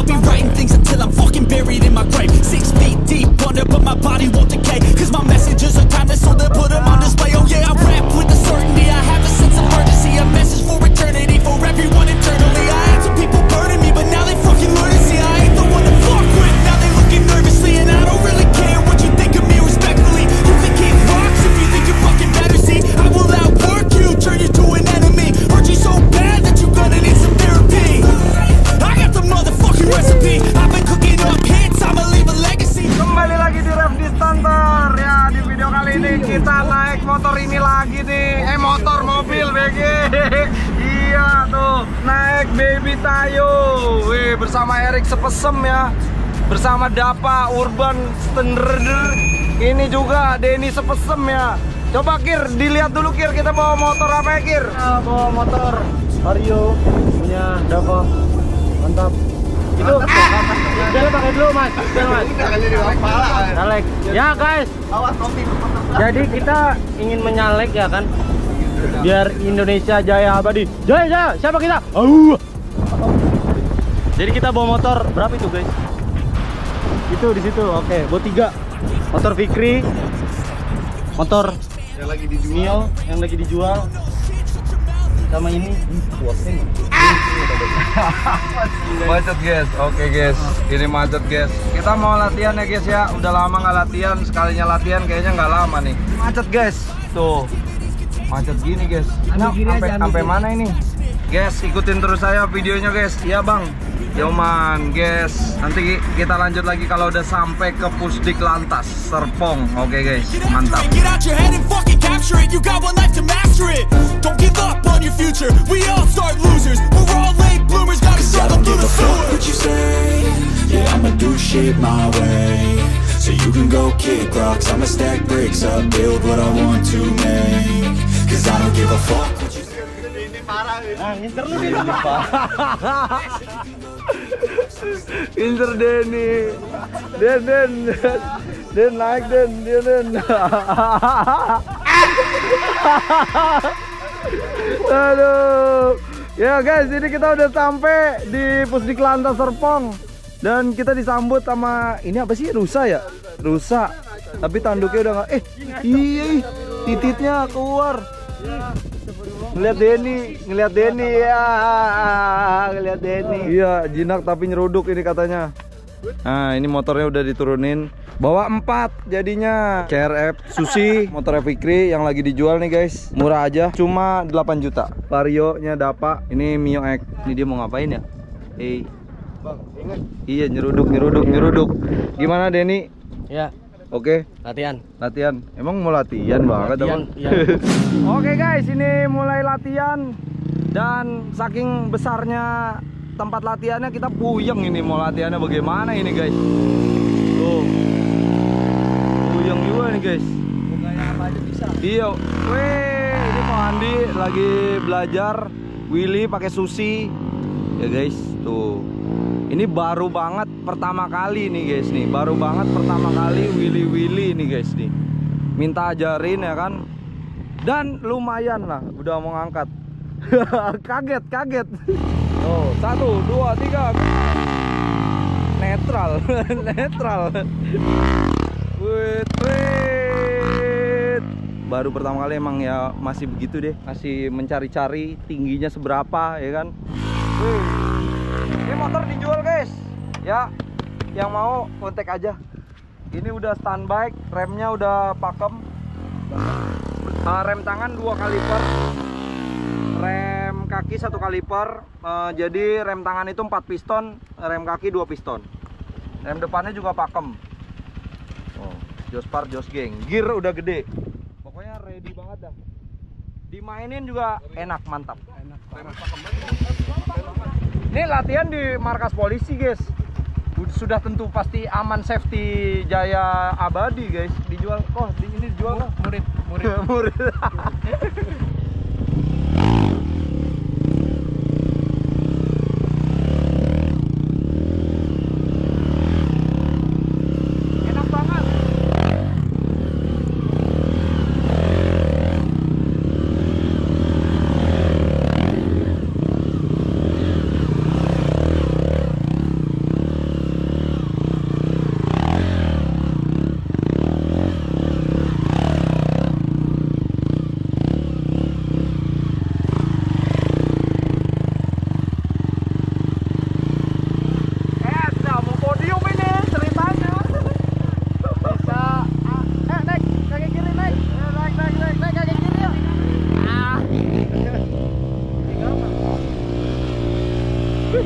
be writing things until I'm fucking buried in my grave. 6 feet deep under, but my body won't decay. Cause my messages are timeless, so they'll put them on display. Oh yeah, I rap with the certainty, I have a sense of urgency. A message for eternity, for everyone eternally. I had some people burning me, but now they fucking learn to see I ain't the one to fuck with. Now they looking nervously, and I don't really care what you think of me respectfully. You can keep rocks if you think you're fucking better. See, I will outwork you, turn you to an enemy. Hurt you so bad that you're gonna need some therapy. I got the motherfucking recipe. I've been cooking up hits, I'ma leave a legacy. Kembali lagi di Rev Distantor. Ya, di video kali ini kita naik motor ini lagi nih. Motor mobil BG. Iya tuh, naik Baby Tayo. Wih, bersama Erik Sepesem ya. Bersama Dapa Urban Stendreder. Ini juga Denny Sepesem ya. Coba Kir, dilihat dulu Kir, kita bawa motor apa ya Kir? Bawa motor Vario punya Dapa. Mantap. Itu jalan pakai dulu mas, nyalek. Ya guys, jadi kita ingin menyalek ya kan, biar Indonesia jaya abadi. Jaya, siapa kita? Jadi kita bawa motor berapa itu guys? Itu di situ, oke. Bawa 3 motor Fikri, motor yang lagi dijual, yang lagi dijual, sama ini macet guys. Oke guys, ini macet guys. Kita mau latihan ya guys ya. Udah lama nggak latihan, sekalinya latihan kayaknya nggak lama nih. Macet guys, tuh macet gini guys. Sampai mana ini guys? Ikutin terus saya videonya guys. Iya bang, Yoman guys. Nanti kita lanjut lagi kalau udah sampai ke Pusdik Lantas Serpong. Oke guys, mantap. Capture it, you got one life to master it. Don't give up on your future. We all start losers. We're all late bloomers. Gotta struggle through the sewer. What you say? Yeah, I'ma do shit my way. So you can go kick rocks. I'ma stack bricks up, build what I want to make. Cause I don't give a fuck what you say. Ini parah. Nginter lu ini parah. Nginter Denny. Den naik Den. Aduh. Ya guys, ini kita udah sampai di Pusdik Lantas Serpong. Dan kita disambut sama ini apa sih? Rusa ya? Rusa. Tapi tanduknya udah nggak. Iya, tititnya keluar. Ngeliat Denny ya. Ngeliat Denny. Iya, jinak tapi nyeruduk ini katanya. Nah, ini motornya udah diturunin. Bawa 4 jadinya. CRF Susi, motor Fikri yang lagi dijual nih guys. Murah aja, cuma 8 juta. Vario nya Dapa. Ini Mio X. Ini dia mau ngapain ya? Bang, ingat. Iya, nyeruduk. Gimana Denny? Ya. Oke. Latihan. Emang mau latihan banget abang? Iya. Oke guys, ini mulai latihan. Dan saking besarnya tempat latihannya kita puyeng ini mau latihannya bagaimana ini guys. Tuh. Puyeng juga nih guys. Pokoknya apa aja bisa. Iya. Wih, ini Pak Andi lagi belajar Willy pakai Susi. Ya guys, tuh. Ini baru banget pertama kali nih guys nih. Baru banget pertama kali Willy nih guys nih. Minta ajarin ya kan. Dan lumayan lah udah mau ngangkat. Kaget. Oh, 1, 2, 3. Netral. Wait. Baru pertama kali emang ya masih begitu deh. Masih mencari-cari tingginya seberapa ya kan. Ini motor dijual guys. Ya, yang mau kontak aja. Ini udah standby, remnya udah pakem. Rem tangan 2 kaliper. Rem kaki 1 kaliper. Jadi rem tangan itu 4 piston, rem kaki 2 piston. Rem depannya juga pakem. Oh, jospar jos geng. Gear udah gede. Pokoknya ready banget dah. Dimainin juga enak, mantap. Ini latihan di markas polisi guys. Sudah tentu pasti aman, safety jaya abadi guys. Dijual. Oh, ini dijual kok. Murid.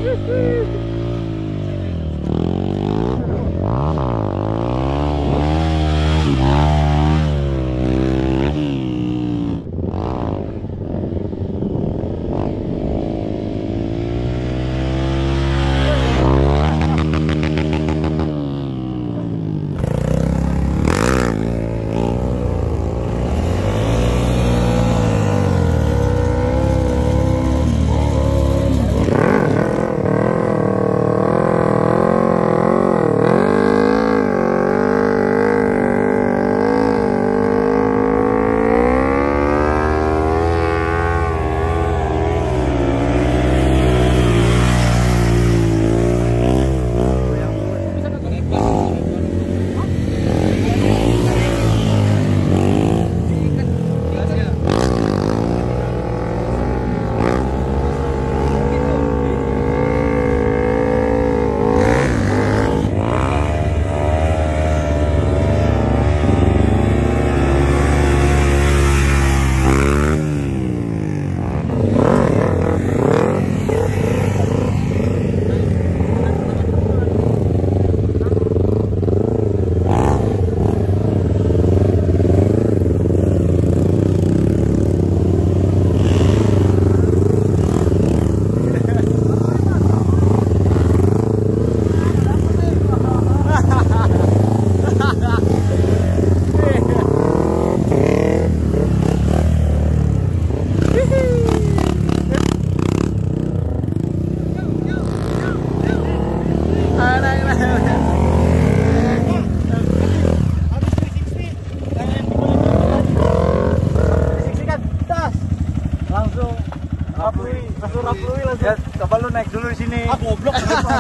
Ya, coba lu naik dulu di sini. Ah, goblok.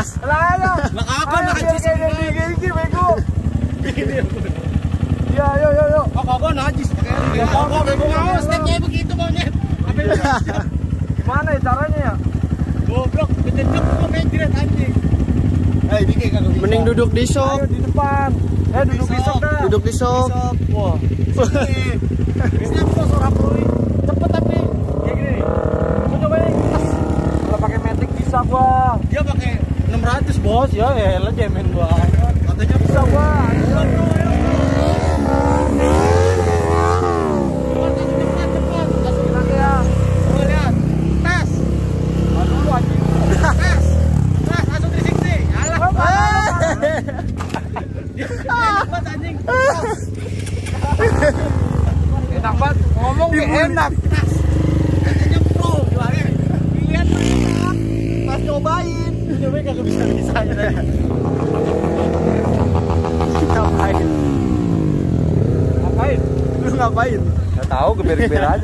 Lah, kapan najis gigi bego. Ya, yo. Kagak najis. Ya, kagak bego mau stepnya begitu monyet. Gimana ya caranya ya? Goblok, kejedek kok main jirat anjing. Dikit kagak bisa. Mending duduk di shop. Ayo di depan. Duduk di shop dah. Duduk di shop. Wah. Bisa suara perui. Cepet tapi. Kayak gini nih. Gua cobain. Kalau pakai Matic bisa gua. Dia pakai 600, Bos. Ya elah jemen gua. Katanya Bisa gua. cepat. Masukin aja ya. Tuh lihat. Tes. Dulu anjing. Tes. Langsung 360. Alah. Cepat anjing. Enak banget. Ngomong enak. Katanya pro jualnya. Lihat pas nyobain. Nyobain kagak bisa aja tadi. Ngapain? Lu ngapain? Gak tahu, geber-geber aja.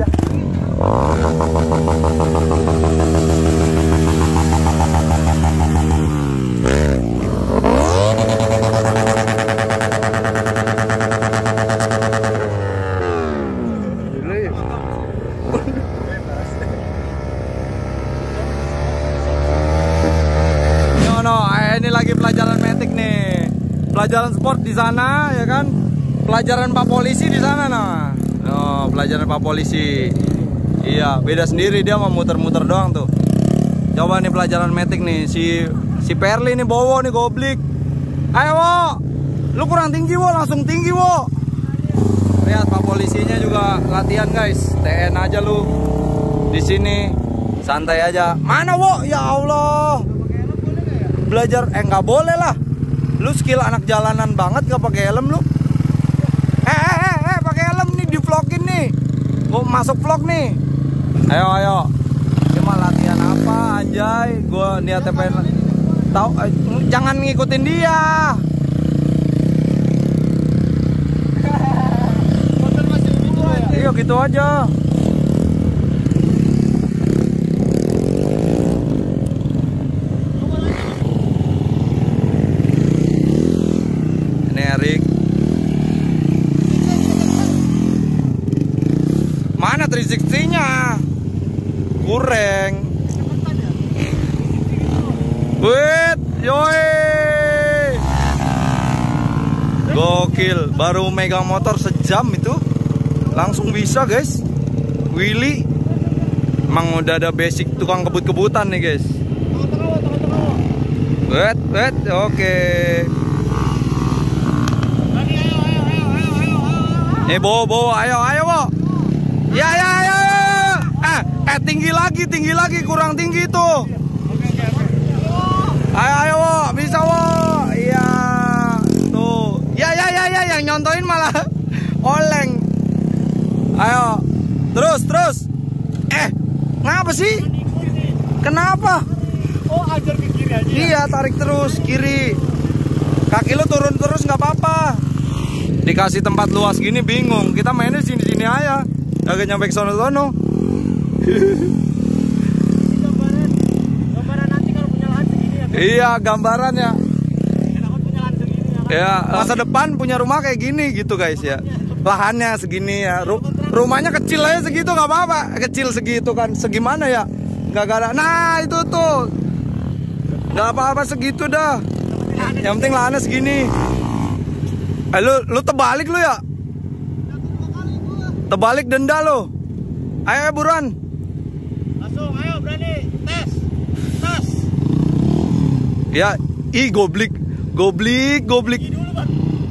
Ini lagi pelajaran Matic nih, pelajaran sport di sana ya kan, pelajaran Pak Polisi di sana nah. Oh, pelajaran Pak Polisi. Iya, beda sendiri, dia mau muter-muter doang tuh. Coba nih pelajaran Matic nih, si Perli nih bawa nih goblik. Ayo wo, lu kurang tinggi wo, langsung tinggi wo. Lihat Pak Polisinya juga latihan guys, TN aja lu di sini, santai aja. Mana wo? Ya Allah. Belajar nggak boleh lah, lu skill anak jalanan banget gak pakai helm lu. Pakai helm nih, di vlogin nih, gua masuk vlog nih. Ayo cuma latihan apa anjay, gua niatnya pengen tahu, jangan ngikutin dia. Iya gitu aja. Mana 360-nya? Kurang. Wait, yoi. Gokil, baru megang motor sejam itu langsung bisa guys. Willy emang udah ada basic tukang kebut-kebutan nih guys. Wet, oke. Bo, ayo, Bo. Ya. Tinggi lagi, kurang tinggi tuh. Ayo, Bo, bisa, Bo. Iya, tuh. Ya, yang nyontoin malah oleng. Ayo, terus. Ngapa sih? Kenapa? Oh, ajar ke kiri aja. Iya, tarik terus kiri. Kaki lu turun terus nggak apa-apa. Dikasih tempat luas gini bingung. Kita mainnya sini aja. Agak nyampe ke sono-sono. Gambaran nanti kalau punya lahan segini ya. Iya, gambaran ya. Takut punya lahan segini ya. Ya, masa depan punya rumah kayak gini gitu guys ya. Lahannya segini ya. Rumahnya kecil aja segitu nggak apa-apa. Kecil segitu kan. Segimana ya? Nggak ada. Nah, itu tuh. Nggak apa-apa segitu dah. Yang penting lahannya segini. Lu terbalik lu ya? Terbalik denda lu. Ayo buruan. Langsung, ayo berani. Tes. Ya, goblik. Dulu, Bang.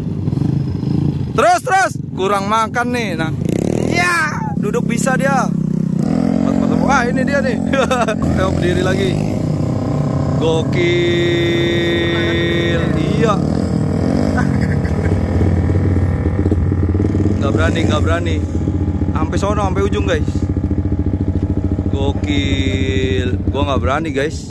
Terus. Kurang makan nih. Nah. Ya, duduk bisa dia. Wah, ini dia nih. Ayo berdiri lagi. Gokil. Iya. Nggak berani. Sampai sono, sampai ujung guys. Gokil. Gua nggak berani guys.